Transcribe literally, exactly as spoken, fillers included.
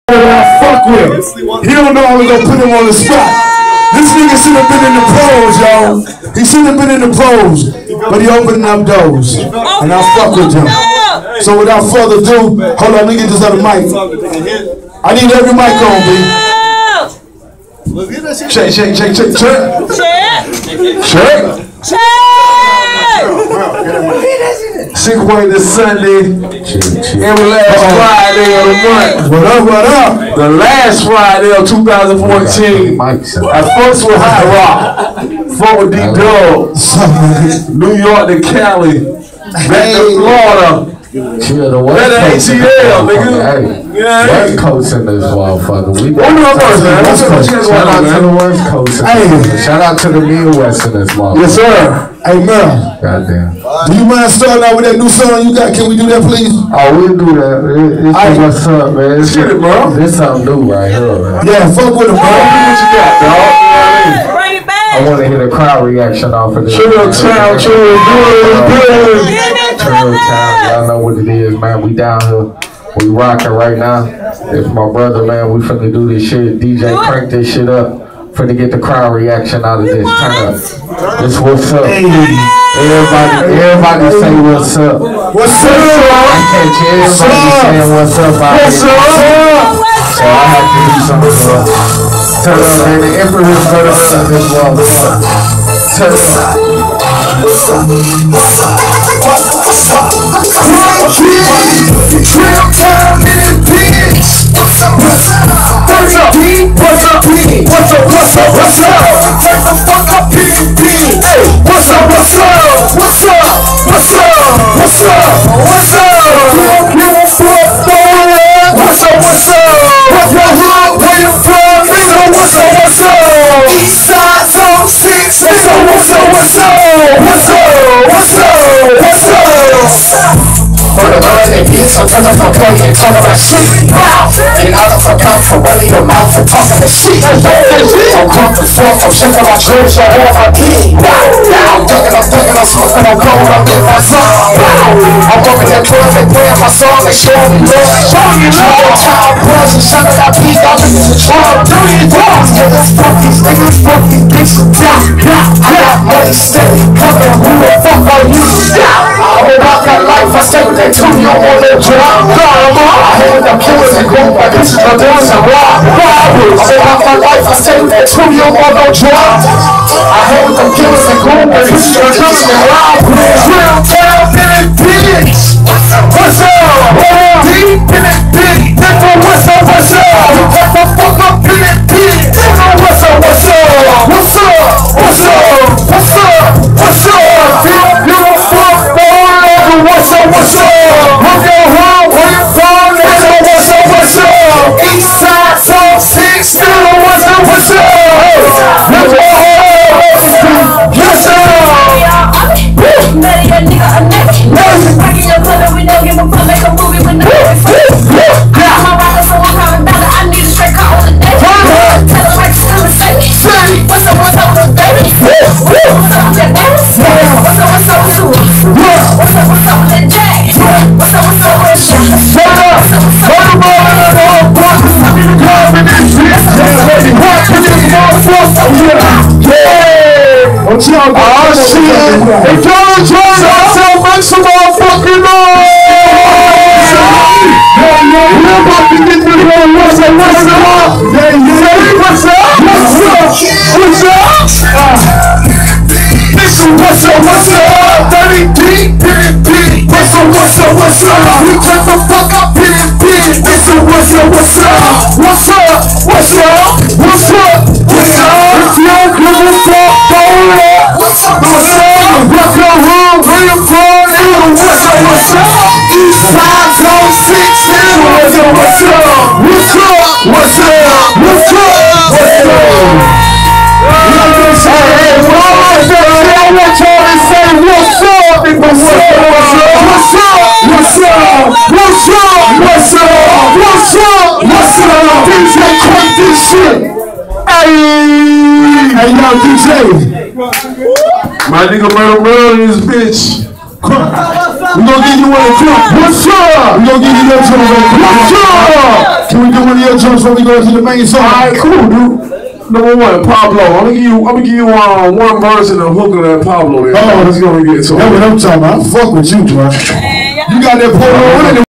I fuck with. He don't know I was gonna put him on the spot. This nigga should have been in the pros, y'all. He should have been in the pros, but he opening up doors, and I fuck with him. So without further ado, hold on, let me get this other mic. I need every mic on, B. Shake, shake, shake, shake, shake. Shake. Sick Boy this Sunday, every last Friday of the month. What up, what up? The last Friday of two thousand fourteen. I fucks with High Rock, fuck with D-Dog, New York to Cali, back to Florida. Chill, the West Coast, A T L, nigga. Yeah, West Coast in this motherfucker. We What's up, first, man? What's up, Shout out to the West Coast. Hey, shout out to the Midwest in this motherfucker. Yes, sir. Hey, Mel. Goddamn. Do you mind starting out with that new song you got? Can we do that, please? Oh, we'll do that. It, it's I, what's up, man? It's shit it, bro. This something new right here, man. Yeah, fuck with it, bro. What you got, dog? Bring it back. I want to hear the crowd reaction off of this. Chill town, chill, good, Chill town, y'all know what it is, man. We down here. We rocking right now. It's my brother, man. We finna do this shit. D J crank this shit up. Finna get the crowd reaction out of this. Turn up. This what's up. Everybody, everybody say what's up. What's up? I catch everybody saying what's up out What's here. up? So I have to do something for us. Turn up, man. The Emperor's gonna run this motherfucker. Turn up. What's up? What's up? What's up? Real time in the bitch. What's up? What's up? What's up? What's up? What's up? What's up? What's up? Turn the fuck up, P P. Hey, what's up? What's up? What's up? What's up? What's up? What's up? You don't give a fuck, boy. What's up? What's up? What's your hood? Where you from? Nigga, what's up? What's up? East side, zone six. Nigga, what's up? What's up? What's up? What's up? What's up? For the birds and beats, so turn the fuck on and talk about shit. Wow! And I don't fuck out for running your mouth and talking about shit. I'm come to forth, I'm shit about church, I'm all my kid. Wow! I'm ducking, I'm ducking, I'm smoking, I'm cold, I'm getting my song. Wow! I'm working that club and playing my song and showing me love. Showing me love! Child bros and shut up, I beat, I'm niggas in trouble. Dirty dogs, niggas, fuck these niggas, fuck these bitches. Yeah, yeah, I got money steady, coming, who the fuck are you? Yeah! I hold out that life, I stay with that two, you don't want no drop. I hate them killers and group, my bitches are doing some rock. I hold out my life, I stay with that two, you don't want no drop. I hate them killers and group, my bitches are doing some rock. Real town in it, bitch. What's up? Deep in it, bitch. Nigga, what's up, what's up? What the fuck up in it, bitch? Nigga, what's up, what's up? What's up? What's up? What's up? What's up? You don't fuck, boy. What's up, what's up? What's your home? Where you from? Nigga, what's up, what's up? East side, zone six. Nigga, what's up, what's up? What's up? Yes, sir. Better your nigga a nigga. Rockin' your color, we don't give a fuck. Make a movie with no I'm a rocker, so I'm coming down. I need a straight car on the day. Tell them like still the same. What's up, what's up with baby? What's up with that baby? What's up, what's up with you? What's up, what's up with that Jack? What's up, what's up with that shit? What's up, what's up with that? What's y'all doing? Oh shit! If y'all enjoying yourself, make some motherfucking noise! We're about to get to the what's up, what's up? Yeah, yeah. What's up? What's up? What's up? Listen, what's up, what's up? thirty deep, pit, pit. What's up, what's up, what's up? We turn the fuck up, pit, pit. Listen, what's up, what's up? What's up? What's up? What's up? What's up? If you don't give a fuck, don't let. What's up, what's up? What's your room? Where you from? Nigga, what's up, what's up? East side, zone six. Nigga, what's up, what's up? What's up? What's up? What's up? What's up? You know what I'm saying? Hey, well, I want y'all to say what's up, nigga. What's up? What's up? What's up? What's up? What's up? What's up? What's up? What's up? D J crank this shit. Hey, hey, yo, D J. My nigga Murder Murder in this bitch. We gonna give you one of the What's up? We gonna give you your joint. What's up? Can we do one of your joints? before we go to the main song? Alright, cool, dude. Number one, Pablo. I'm gonna give you, I'm gonna give you uh, one verse and a hook of that Pablo. Oh, let's go and get to it. That's what I'm talking about. I fuck with you, bro. You got that Polo in it.